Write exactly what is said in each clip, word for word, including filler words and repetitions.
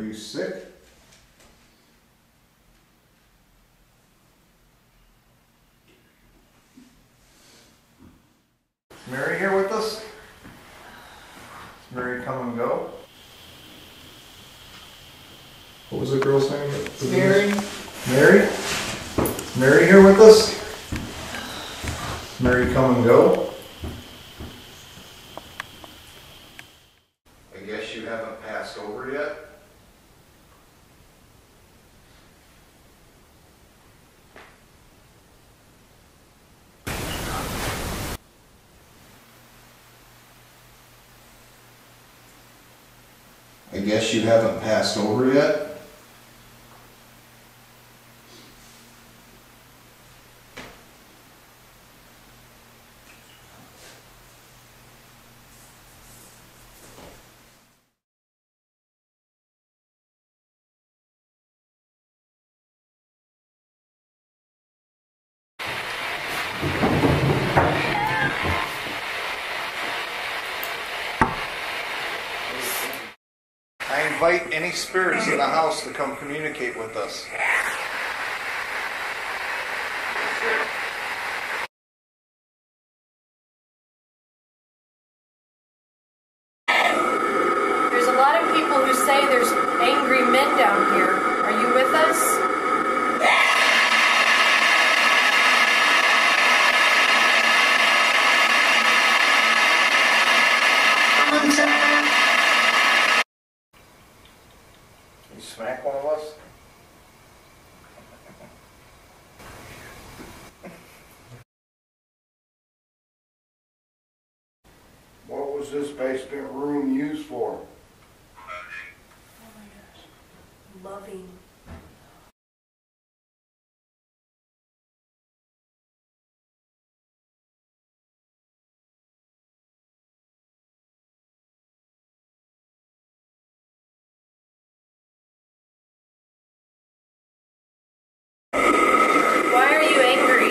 you sick? Is Mary here with us? Is Mary come and go? What was the girl's name? Mary. Mary? Is Mary here with us? Is Mary come and go? I guess you haven't passed over yet? I guess you haven't passed over yet? I invite any spirits in the house to come communicate with us. There's a lot of people who say there's angry men down here. Are you with us? You smack one of us? What was this basement room used for? Oh my gosh. Loving. Why are you angry?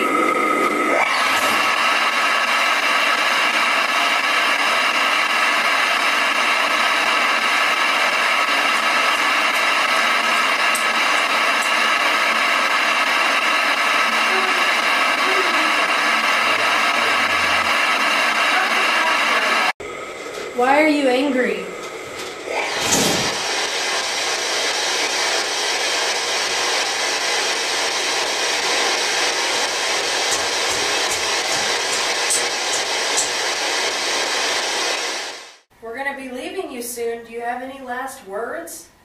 Why are you angry? We're going to be leaving you soon. Do you have any last words?